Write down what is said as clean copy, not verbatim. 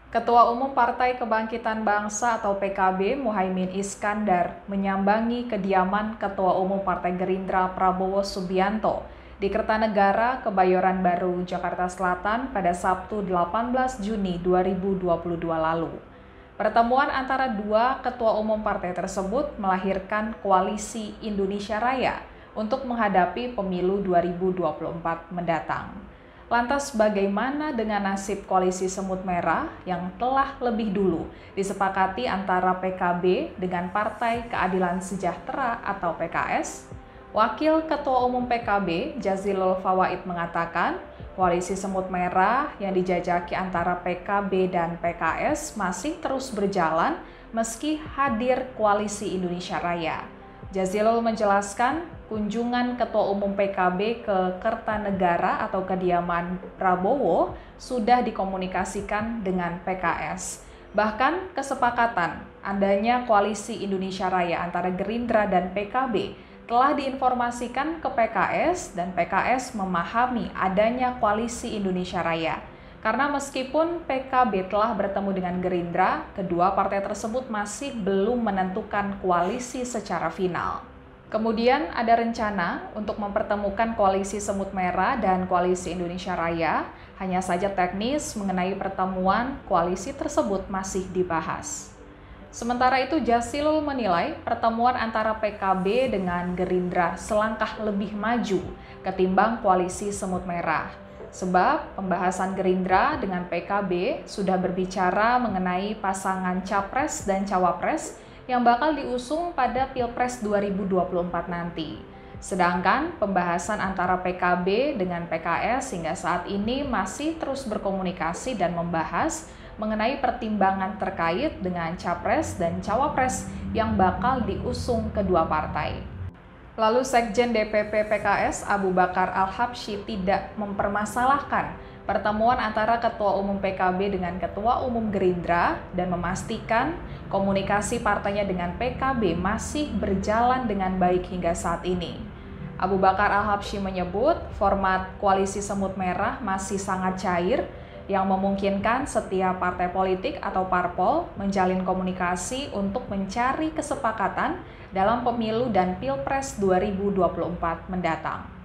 Ketua Umum Partai Kebangkitan Bangsa atau PKB Muhaimin Iskandar menyambangi kediaman Ketua Umum Partai Gerindra Prabowo Subianto di Kertanegara, Kebayoran Baru, Jakarta Selatan pada Sabtu 18 Juni 2022 lalu. Pertemuan antara dua ketua umum partai tersebut melahirkan Koalisi Indonesia Raya untuk menghadapi pemilu 2024 mendatang. Lantas bagaimana dengan nasib koalisi semut merah yang telah lebih dulu disepakati antara PKB dengan Partai Keadilan Sejahtera atau PKS? Wakil Ketua Umum PKB, Jazilul Fawait mengatakan, koalisi semut merah yang dijajaki antara PKB dan PKS masih terus berjalan meski hadir Koalisi Indonesia Raya. Jazilul menjelaskan, kunjungan Ketua Umum PKB ke Kertanegara atau kediaman Prabowo sudah dikomunikasikan dengan PKS. Bahkan kesepakatan adanya Koalisi Indonesia Raya antara Gerindra dan PKB telah diinformasikan ke PKS dan PKS memahami adanya Koalisi Indonesia Raya. Karena meskipun PKB telah bertemu dengan Gerindra, kedua partai tersebut masih belum menentukan koalisi secara final. Kemudian ada rencana untuk mempertemukan Koalisi Semut Merah dan Koalisi Indonesia Raya, hanya saja teknis mengenai pertemuan koalisi tersebut masih dibahas. Sementara itu, Jazilul menilai pertemuan antara PKB dengan Gerindra selangkah lebih maju ketimbang Koalisi Semut Merah. Sebab pembahasan Gerindra dengan PKB sudah berbicara mengenai pasangan Capres dan Cawapres yang bakal diusung pada Pilpres 2024 nanti. Sedangkan pembahasan antara PKB dengan PKS hingga saat ini masih terus berkomunikasi dan membahas mengenai pertimbangan terkait dengan Capres dan Cawapres yang bakal diusung kedua partai. Lalu Sekjen DPP PKS Abu Bakar Al-Habsyi tidak mempermasalahkan pertemuan antara Ketua Umum PKB dengan Ketua Umum Gerindra dan memastikan komunikasi partainya dengan PKB masih berjalan dengan baik hingga saat ini. Abu Bakar Al-Habsyi menyebut format Koalisi Semut Merah masih sangat cair, yang memungkinkan setiap partai politik atau parpol menjalin komunikasi untuk mencari kesepakatan dalam pemilu dan Pilpres 2024 mendatang.